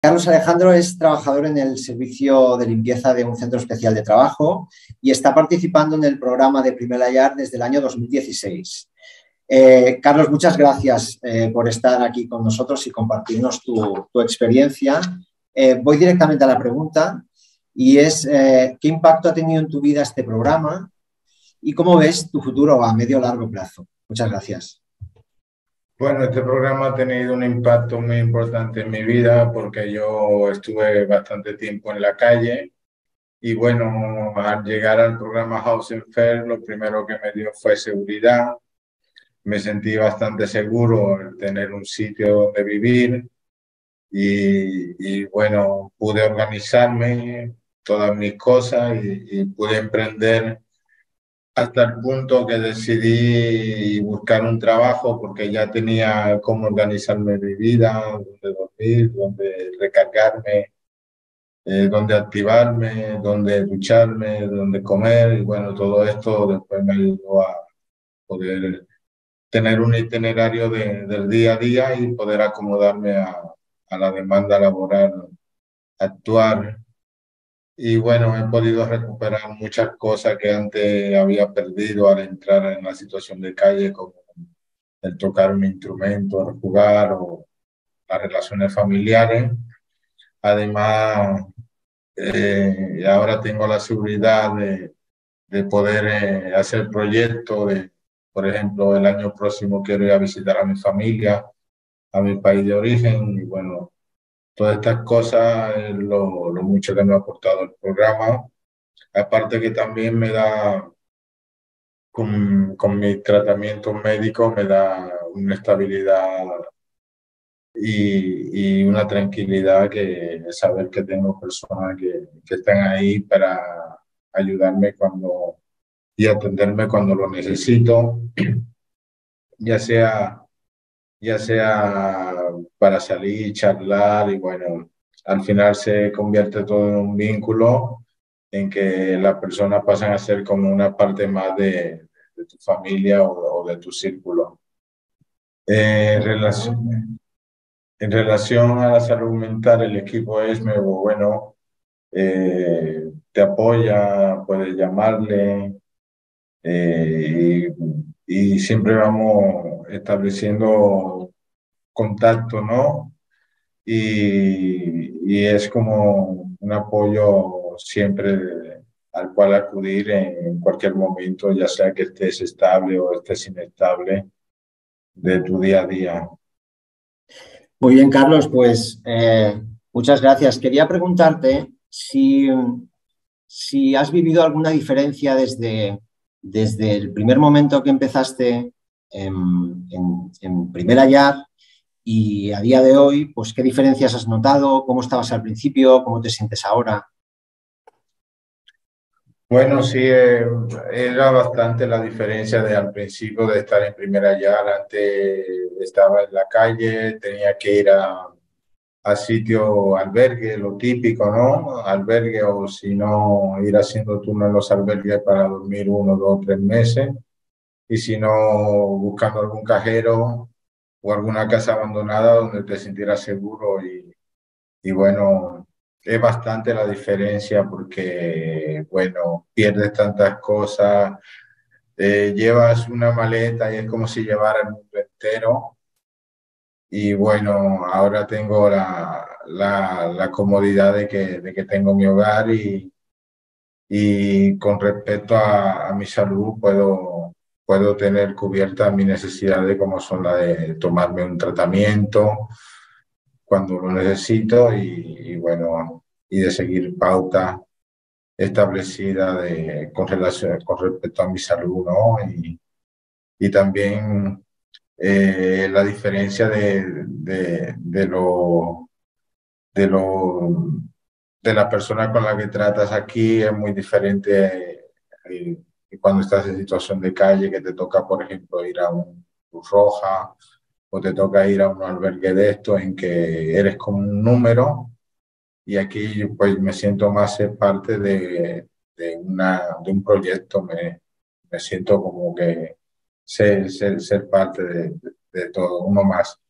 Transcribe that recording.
Carlos Alejandro es trabajador en el servicio de limpieza de un centro especial de trabajo y está participando en el programa de Primer Hallar desde el año 2016. Carlos, muchas gracias por estar aquí con nosotros y compartirnos tu experiencia. Voy directamente a la pregunta y es ¿qué impacto ha tenido en tu vida este programa y cómo ves tu futuro a medio o largo plazo? Muchas gracias. Bueno, este programa ha tenido un impacto muy importante en mi vida porque yo estuve bastante tiempo en la calle y bueno, al llegar al programa Housing Fair, lo primero que me dio fue seguridad. Me sentí bastante seguro al tener un sitio donde vivir y bueno, pude organizarme todas mis cosas y pude emprender hasta el punto que decidí buscar un trabajo porque ya tenía cómo organizarme mi vida, dónde dormir, dónde recargarme, dónde activarme, dónde ducharme, dónde comer. Y bueno, todo esto después me ayudó a poder tener un itinerario del día a día y poder acomodarme a la demanda laboral actual. Y bueno, he podido recuperar muchas cosas que antes había perdido al entrar en la situación de calle, como el tocar un instrumento, el jugar o las relaciones familiares. Además, ahora tengo la seguridad de poder hacer proyectos. Por ejemplo, el año próximo quiero ir a visitar a mi familia, a mi país de origen. Y bueno, todas estas cosas es lo mucho que me ha aportado el programa. Aparte que también me da, con mi tratamiento médico, me da una estabilidad y una tranquilidad que saber que tengo personas que están ahí para ayudarme y atenderme cuando lo necesito, ya sea, ya sea para salir, charlar y bueno, al final se convierte todo en un vínculo en que las personas pasan a ser como una parte más de tu familia o de tu círculo. En relación a la salud mental, el equipo ESME, bueno, te apoya, puedes llamarle y siempre vamos estableciendo contacto, ¿no? Y es como un apoyo siempre al cual acudir en cualquier momento, ya sea que estés estable o estés inestable de tu día a día. Muy bien, Carlos, pues muchas gracias. Quería preguntarte si has vivido alguna diferencia desde el primer momento que empezaste en Primer Hallar y a día de hoy, pues qué diferencias has notado, cómo estabas al principio, cómo te sientes ahora. Bueno, sí, era bastante la diferencia de al principio de estar en Primer Hallar. Antes estaba en la calle, tenía que ir a sitio albergue, lo típico, ¿no? Albergue o si no, ir haciendo turno en los albergues para dormir 1, 2, 3 meses. Y si no, buscando algún cajero o alguna casa abandonada donde te sintieras seguro y bueno, es bastante la diferencia porque, bueno, pierdes tantas cosas, llevas una maleta y es como si llevara el mundo entero. Y bueno, ahora tengo la comodidad de que tengo mi hogar y con respecto a mi salud puedo tener cubiertas mis necesidades como son la de tomarme un tratamiento cuando lo necesito y bueno, y de seguir pautas establecidas con respecto a mi salud, ¿no? Y también la diferencia de lo, de la persona con la que tratas aquí es muy diferente que cuando estás en situación de calle, que te toca, por ejemplo, ir a un Cruz Roja o te toca ir a un albergue de esto en que eres como un número y aquí pues me siento más ser parte de un proyecto, me siento como que ser parte de todo, uno más.